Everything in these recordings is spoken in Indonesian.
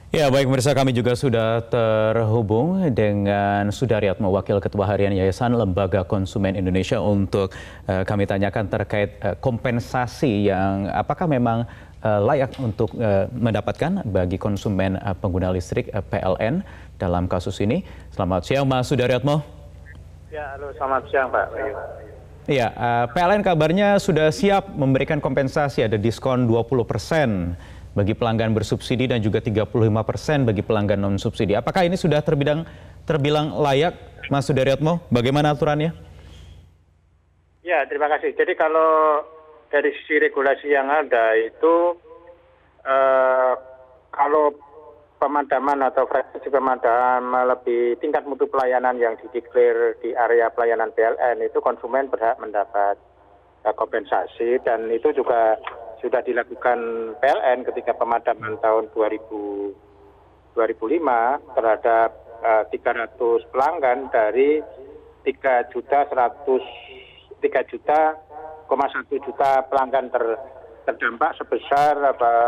Ya, baik pemirsa, kami juga sudah terhubung dengan Sudaryatmo, Wakil Ketua Harian Yayasan Lembaga Konsumen Indonesia untuk kami tanyakan terkait kompensasi yang apakah memang layak untuk mendapatkan bagi konsumen pengguna listrik PLN dalam kasus ini. Selamat siang, Mas Sudaryatmo. Ya, halo, selamat siang, Pak. Iya, PLN kabarnya sudah siap memberikan kompensasi, ada diskon 20% bagi pelanggan bersubsidi dan juga 35% bagi pelanggan non-subsidi. Apakah ini sudah terbilang layak, Mas Sudaryatmo? Bagaimana aturannya? Ya, terima kasih. Jadi kalau dari sisi regulasi yang ada itu, kalau pemadaman atau frekuensi pemadaman melebihi tingkat mutu pelayanan yang dideklar di area pelayanan PLN, itu konsumen berhak mendapat kompensasi, dan itu juga sudah dilakukan PLN ketika pemadaman tahun 2005 terhadap 300 pelanggan dari 3,1 juta pelanggan terdampak sebesar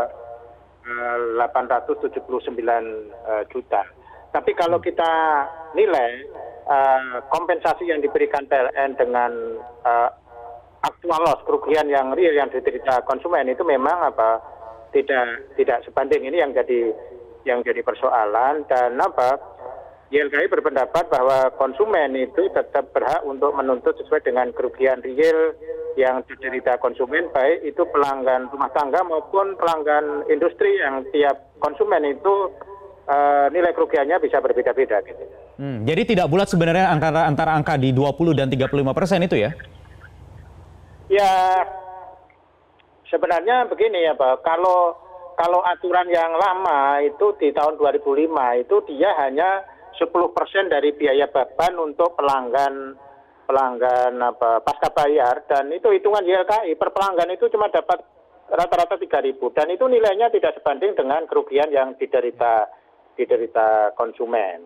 879 juta. Tapi kalau kita nilai kompensasi yang diberikan PLN dengan aktual loss, kerugian yang real yang diderita konsumen itu memang tidak sebanding. Ini yang jadi persoalan, dan YLKI berpendapat bahwa konsumen itu tetap berhak untuk menuntut sesuai dengan kerugian real yang diderita konsumen, baik itu pelanggan rumah tangga maupun pelanggan industri, yang tiap konsumen itu nilai kerugiannya bisa berbeda-beda gitu. Jadi tidak bulat sebenarnya antara angka di 20 dan 35% itu ya? Ya, sebenarnya begini ya Pak, kalau aturan yang lama itu di tahun 2005 itu dia hanya 10% dari biaya beban untuk pelanggan pasca bayar, dan itu hitungan YLKI per pelanggan itu cuma dapat rata-rata 3.000, dan itu nilainya tidak sebanding dengan kerugian yang diderita konsumen.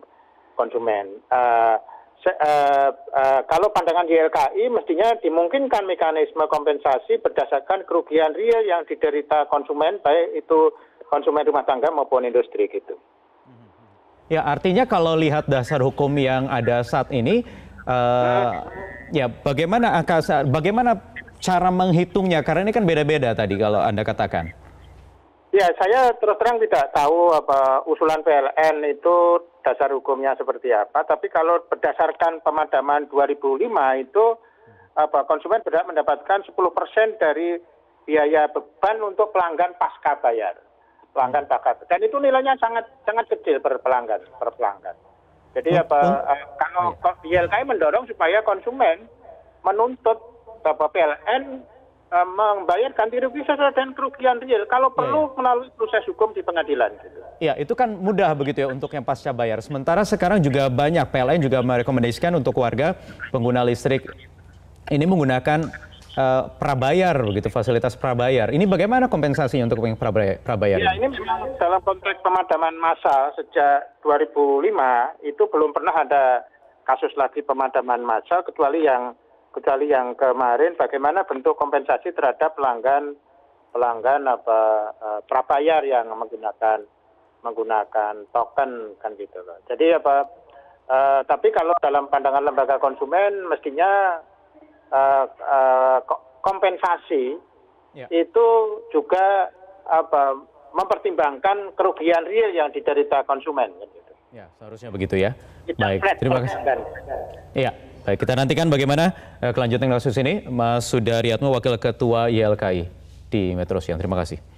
Kalau pandangan YLKI mestinya dimungkinkan mekanisme kompensasi berdasarkan kerugian real yang diderita konsumen, baik itu konsumen rumah tangga maupun industri gitu. Ya, artinya kalau lihat dasar hukum yang ada saat ini, ya bagaimana cara menghitungnya? Karena ini kan beda-beda tadi kalau Anda katakan. Ya, saya terus terang tidak tahu usulan PLN itu dasar hukumnya seperti apa. Tapi kalau berdasarkan pemadaman 2005 itu konsumen berhak mendapatkan 10% dari biaya beban untuk pelanggan pasca bayar. Dan itu nilainya sangat kecil per pelanggan. Jadi kalau YLKI mendorong supaya konsumen menuntut PLN membayar ganti rugi sesuai dengan kerugian real, kalau perlu melalui proses hukum di pengadilan. Gitu. Ya, itu kan mudah begitu ya untuk yang pasca bayar. Sementara sekarang juga banyak PLN juga merekomendasikan untuk warga pengguna listrik ini menggunakan prabayar begitu, fasilitas prabayar. Ini bagaimana kompensasinya untuk yang prabayar? Ya, ini memang dalam konteks pemadaman massal sejak 2005 itu belum pernah ada kasus lagi pemadaman massal kecuali yang kemarin, bagaimana bentuk kompensasi terhadap pelanggan prabayar yang menggunakan token kan gitu loh. Jadi tapi kalau dalam pandangan lembaga konsumen mestinya kompensasi itu juga mempertimbangkan kerugian real yang diderita konsumen gitu. Ya, seharusnya begitu ya. Baik, terima kasih. Iya. Baik, kita nantikan bagaimana kelanjutan kasus ini. Mas Sudaryatmo, Wakil Ketua YLKI di Metro Siang. Terima kasih.